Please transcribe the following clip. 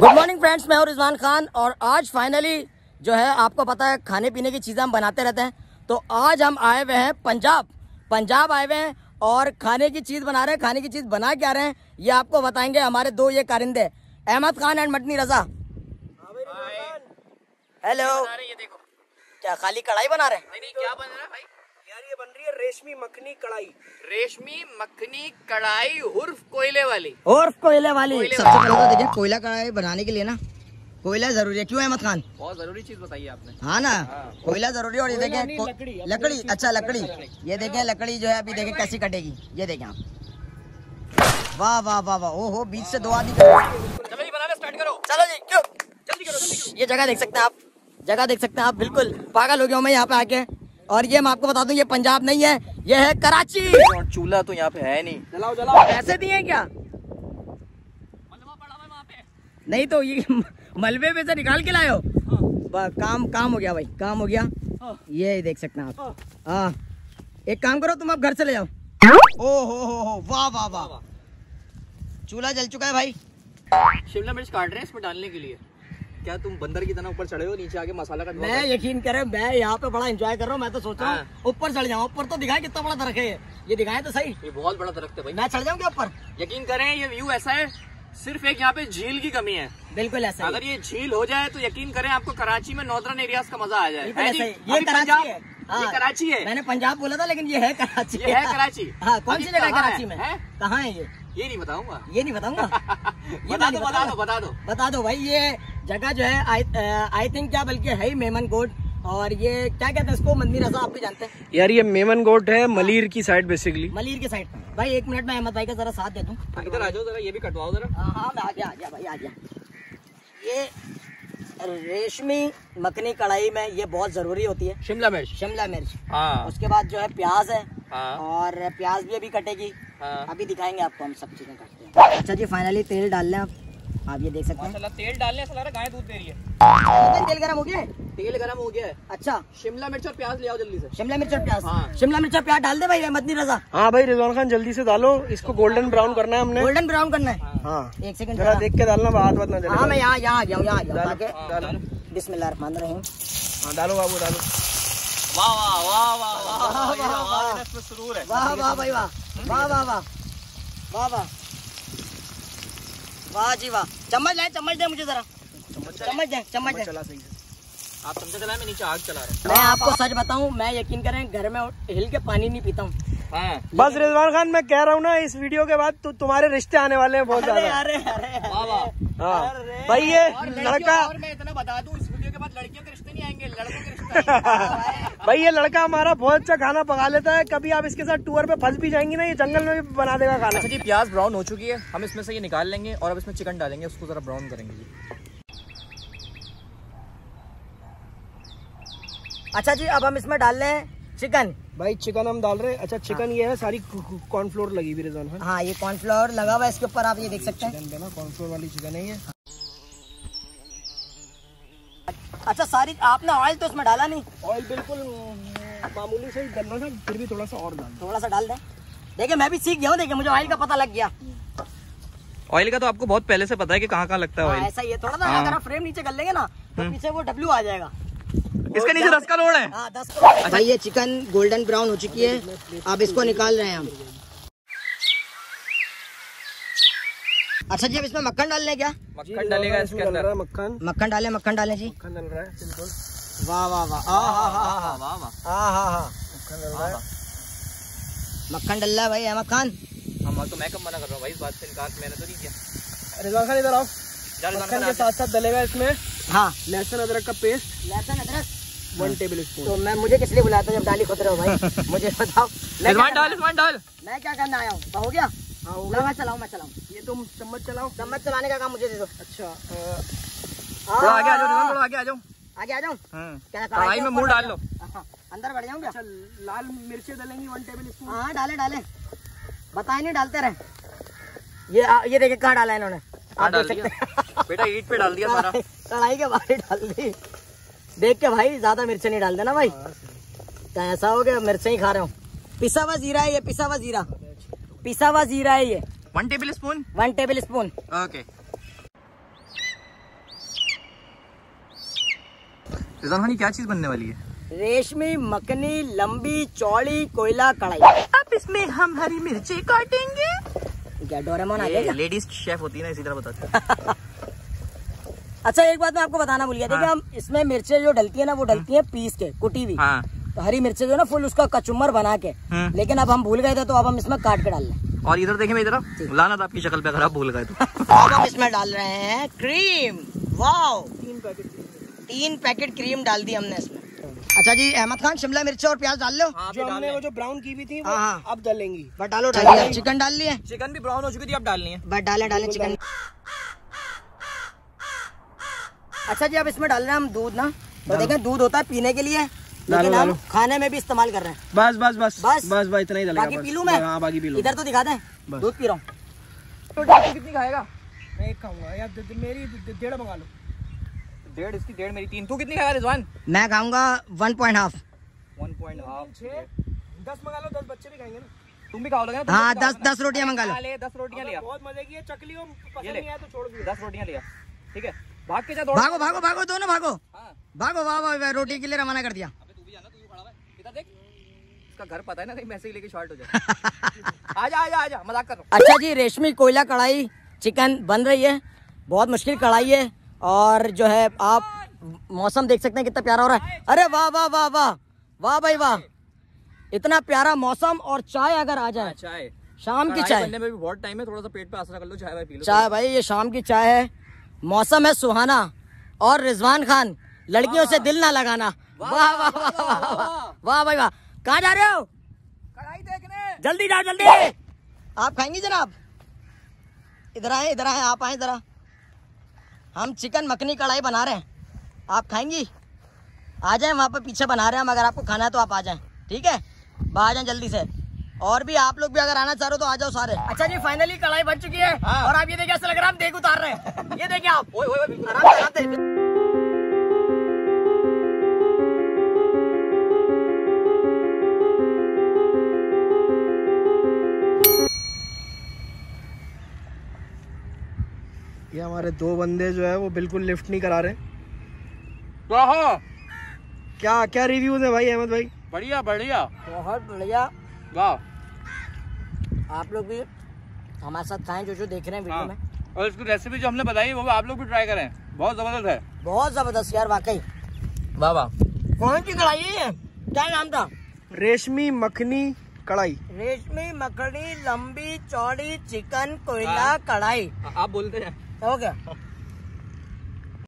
Good morning friends, मैं हूं रिजवान खान और आज फाइनली जो है आपको पता है खाने पीने की चीज़ें हम बनाते रहते हैं। तो आज हम आए हुए हैं पंजाब आए हुए हैं और खाने की चीज़ बना रहे हैं। खाने की चीज़ बना क्या रहे हैं ये आपको बताएंगे हमारे दो ये कारिंदे अहमद खान एंड मटनी रजा। हेलो, ये देखो क्या खाली कढ़ाई बना रहे हैं? नहीं, क्या बन रहा है भाई? यार ये बन रही है रेशमी मखनी कढ़ाई। रेशमी मखनी कढ़ाई उर्फ कोयले वाली। सबसे पहले तो देखिए कोयला कढ़ाई बनाने के लिए ना कोयला जरूरी है। क्यों अहमद खान? बहुत जरूरी चीज बताई आपने। हाँ ना, कोयला जरूरी है। और ये देखें लकड़ी, अच्छा लकड़ी, ये देखें लकड़ी जो है अभी देखें कैसी कटेगी। ये देखें आप, वाह वाह वाह वाह, ओहो बीच से दो आदमी। चलो जी बनाना स्टार्ट करो। चलो जी, क्यों जल्दी करो। ये जगह देख सकते हैं आप, जगह देख सकते हैं आप। बिल्कुल पागल हो गया हूँ मैं यहाँ पे आके। और ये मैं आपको बता दूं ये पंजाब नहीं है, ये है कराची। चूल्हा तो यहाँ पे है नहीं। जलाओ पैसे दिए क्या? मलबा पड़ा हुआ वहाँ पे। नहीं तो ये मलबे में से निकाल के लाए हो। काम हो गया भाई, काम हो गया। ये देख सकते हैं आप। हाँ, एक काम करो तुम अब घर चले जाओ। ओ हो वाह वाह वाह, चूल्हा जल चुका है भाई। शिमला मिर्च काट रहे हैं इसमें डालने के लिए। क्या तुम बंदर की तरह ऊपर चढ़े हो, नीचे आके मसाला कटवा? मैं यकीन करे, मैं यहाँ पे बड़ा एंजॉय कर रहा हूँ। मैं तो सोच रहा हूँ ऊपर चढ़ जाऊँ। ऊपर तो दिखाए कितना बड़ा दरख्त है ये दिखाए तो सही। ये बहुत बड़ा दरख्त है भाई। मैं चढ़ जाऊँ क्या ऊपर? यकीन करें ये व्यू ऐसा है, सिर्फ एक यहाँ पे झील की कमी है। बिल्कुल ऐसा। अगर ये झील हो जाए तो यकीन करें आपको कराची में नॉर्दर्न एरियाज का मजा आ जाए। ये कराची है। ये कराची है। मैंने पंजाब बोला था लेकिन ये है कराची। ये है कराची। हाँ, कौन सी जगह कराची में? कहाँ है ये नहीं बताऊंगा। ये नहीं बताऊंगा। बता दो भाई। ये जगह जो है आई थिंक क्या बल्कि है ही मेमन गोट। और ये क्या कहते हैं इसको, मदनी रजा, आप भी जानते हैं? यार ये मेमन गोट है, मलीर की साइड बेसिकली। मलीर की साइड। भाई एक मिनट में अहमद भाई का जरा साथ दे दूं। इधर आ जाओ जरा, ये भी कटवाओ जरा। हाँ मैं आ गया भाई, आ गया। ये रेशमी मखनी कढ़ाई में ये बहुत जरूरी होती है शिमला मिर्च। हाँ। उसके बाद जो है प्याज है। हाँ। और प्याज भी अभी कटेगी। हाँ। अभी दिखाएंगे आपको हम सब चीजें काटते हैं। अच्छा जी, फाइनली तेल डाल लें आप ये देख सकते हैं। माशाल्लाह तेल डालने से गाय दूध दे रही है। तेल गरम हो गया है? तेल गरम हो गया है। अच्छा, शिमला मिर्च और प्याज ले आओ जल्दी से। शिमला मिर्च और प्याज। हाँ। शिमला मिर्च और प्याज डाल दे भाई मदनी रजा। हाँ भाई रिजवान खान जल्दी से डालो, इसको गोल्डन ब्राउन करना है हमने। गोल्डन ब्राउन करना है। हाँ एक सेकंड जरा देख के डालना, बात ना चले। हाँ मैं यहाँ आ गया। बिस्मिल्लाहिर्रहमानिर्रहीम। हाँ डालो बाबू डालो। वाह वाह वाह वाह वाह, इसमें सुरूर है। वाह वाह भाई वाह, वाह वाह वाह, वाह वाह, वाह जी वाह। चम्मच दे मुझे जरा, चम्मच दे। चला सही से। आप चमचा चलाएं, मैं नीचे आग चला रहा हूँ। मैं आपको सच बताऊं, मैं यकीन करें घर में हिल के पानी नहीं पीता हूँ। हाँ। बस रिजवान खान मैं कह रहा हूँ ना, इस वीडियो के बाद तुम्हारे रिश्ते आने वाले हैं बहुत ज्यादा। अरे वाह वाह। हाँ भाई ये लड़का, और मैं इतना बता दूं, इस वीडियो के बाद लड़कियों के रिश्ते नहीं आएंगे, लड़कों के रिश्ते आएंगे। भाई ये लड़का हमारा बहुत अच्छा खाना पका लेता है। कभी आप इसके साथ टूर पे फंस भी जाएंगी ना, ये जंगल में भी बना देगा खाना। अच्छा जी, प्याज ब्राउन हो चुकी है, हम इसमें से ये निकाल लेंगे और अब इसमें चिकन डालेंगे, उसको जरा ब्राउन करेंगे जी। अच्छा जी, अब हम इसमें डाल रहे हैं चिकन। भाई चिकन हम डाल रहे हैं। अच्छा चिकन ये है, सारी कॉर्नफ्लोर लगी हुई रिजवान खान। हाँ, ये कॉर्नफ्लोर लगा हुआ है इसके ऊपर, आप ये देख सकते हैं। चिकन कॉर्नफ्लोर वाली चिकन है ये। अच्छा सारी आपने ऑयल तो इसमें डाला नहीं? ऑयल बिल्कुल मामूली से ही डालना था, फिर भी थोड़ा सा और डाल। थोड़ा सा डाल दें। देखिए मैं भी सीख गया हूँ, देखिए मुझे ऑयल का पता लग गया। ऑयल का तो आपको बहुत पहले से पता है कि कहाँ कहाँ लगता है ऑयल। ऐसा ही है, थोड़ा सा अगर आप फ्रेम नीचे कर लेंगे ना तो पीछे वो डब्ल्यू आ जाएगा। इसके नीचे 10 करोड़ है। हाँ 10 करोड़। भाई ये चिकन गोल्डन ब्राउन हो चुकी है, अब इसको निकाल रहे हैं हम। अच्छा जी, अब इसमें मक्खन डाल लें क्या? मक्खन डालेगा इसके अंदर। मक्खन डालें जी। मक्खन डल रहा है सिंपल। वाह वाह वाह, मक्खन डल रहा है भाई अहमद खान। हम तो मैं कब मना कर रहा हूँ भाई, इस बात से इनकार मैंने तो नहीं किया। रिजवान खान इधर आओ। मक्खन के साथ साथ डलेगा इसमें हाँ लहसुन अदरक का पेस्ट, 1 टेबल स्पून। तो मैं मुझे किस लिए बुलाया था जब डाली खुद रहे हो भाई? मुझे बताओ। डाल। मैं क्या करना आया हूँ? हो गया? हाँ मैं चलाऊँ। ये तुम चम्मच चलाओ। चम्मच चलाने का काम मुझे दे दो। अच्छा थोड़ा आगे आ जाओ, थोड़ा आगे आ जाओ। आगे आ जाऊँ? कढ़ाई में मुंह डाल लो। अंदर बढ़ जाऊँ क्या? अच्छा लाल मिर्चें डालेंगी 1 टेबल स्पून। हाँ डाले बताए नहीं, डालते रहे। ये देखिए कहाँ डाला है इन्होंने, आप देख सकते हैं। बेटा ईट पे डाल दिया सारा। कढ़ाई के बाहर डाल दी। देख के भाई ज्यादा मिर्च नहीं डाल देना भाई, तो ऐसा हो गया मिर्च ही खा रहे हो। पिसा हुआ जीरा है ये, पिसा हुआ जीरा है ये। 1 tablespoon. 1 tablespoon. Okay. Rizwan Khan क्या चीज बनने वाली है? रेशमी मखनी लंबी चौड़ी कोयला कढ़ाई। अब इसमें हम हरी मिर्ची काटेंगे। क्या डोरेमोन आ गया? लेडीज शेफ होती है ना, इसी तरह बताते। अच्छा एक बात मैं आपको बताना भूल गया। देखिए हम इसमें मिर्चें जो डलती है ना वो डलती है पीस के, कुटी हुई। हाँ। तो हरी मिर्चें जो है ना फुल उसका कचुम्बर बना के, लेकिन अब हम भूल गए थे तो अब हम इसमें काट के डाल लें। और इधर देखें मेरी तरफ, लानत आपकी शक्ल पे, अगर आप भूल गए तो। अब हम इसमें डाल रहे हैं क्रीम। वाओ, 3 पैकेट क्रीम डाल दी हमने इसमें। अच्छा जी अहमद खान, शिमला मिर्च और प्याज डाल लो। जो हमने वो जो ब्राउन की भी थी वो हाँ। अब डालेंगी। बस डालो, डाल चिकन डाल लिए। चिकन भी ब्राउन हो चुकी थी, अब डालनी है। बस डाले चिकन। अच्छा जी अब इसमें डाल रहे हैं हम दूध ना। तो देखें दूध होता है पीने के लिए, लेकिन हम खाने में भी इस्तेमाल कर रहे हैं। बस बस बस बस बस बस इतना ही डालेगा। बाकी पी लूं मैं? हाँ बाकी पी लो। इधर तो दिखा दें, दूध पी रहा हूँ। तो कितनी खाएगा? मैं एक खाऊंगा यार, मेरी 1.5 मंगा लो। 1.5 इसकी, 1.5 मेरी, 3। तू कितनी खाएगा रिजवान? मैं खाऊंगा 1.5। 1.5। 10 मंगा लो, 10 बच्चे भी खाएंगे ना। तुम भी खाओगे ना? हाँ 10 रोटियां मंगा लो। 10 रोटियां लिया। बहुत मजे की है चकली, पसंद नहीं आया तो छोड़ दो। 10 रोटियां लिया, ठीक है। भाग के जा, भागो भागो भागो, दोनों भागो। हाँ। भागो वाह वाह, रोटी के लिए रवाना कर दिया। अबे तू भी जाना, तू भी खड़ा है इधर देख। इसका घर पता है ना, कहीं मैसे ही लेके शॉर्ट हो जाए। आजा, मजाक कर रहा हूं। अच्छा जी रेशमी कोयला कढ़ाई चिकन बन रही है। बहुत मुश्किल कढ़ाई है और जो है आप मौसम देख सकते हैं कितना प्यारा हो रहा है। अरे वाह वाह वाह वाह वाह भाई वाह, इतना प्यारा मौसम। और चाय अगर आ जाए, चाय शाम की चाय बनने में भी बहुत टाइम है, थोड़ा सा पेट पे आसरा कर लो, चाय भाई पी लो। चाय भाई ये शाम की चाय है, मौसम है सुहाना। और रिजवान खान लड़कियों से दिल ना लगाना। वाह वाह वाह वाह भाई वाह। कहाँ जा रहे हो? कढ़ाई देखने। जल्दी जाओ जल्दी। आप खाएंगी जनाब? इधर आए आप आए जरा। हम चिकन मखनी कढ़ाई बना रहे हैं, आप खाएंगी? आ जाएं, वहाँ पे पीछे बना रहे हैं हम, अगर आपको खाना है तो आप आ जाएं, ठीक है? आ जाएं जल्दी से। और भी आप लोग भी अगर आना चाह रहे हो तो आ जाओ सारे। अच्छा जी फाइनली कढ़ाई बन चुकी है। हाँ। और आप ये देखिए ऐसा लग रहा है हम देख उतार रहे हैं। ये देखिए आप, ओए आराम से। ये हमारे 2 बंदे जो है वो बिल्कुल लिफ्ट नहीं करा रहे। क्या रिव्यूज है भाई अहमद भाई? बढ़िया। बहुत बढ़िया। वाह। आप लोग भी हमारे साथ खाएं जो देख रहे हैं वीडियो में। और इसकी रेसिपी जो हमने बताई वो भी आप लोग भी ट्राई करें, बहुत जबरदस्त है। बहुत जबरदस्त यार वाकई। वाह। कौन सी कढ़ाई है? क्या नाम था? रेशमी मखनी कढ़ाई। रेशमी मखनी लंबी चौड़ी चिकन कोयला कढ़ाई। आप बोलते हैं। हो गया।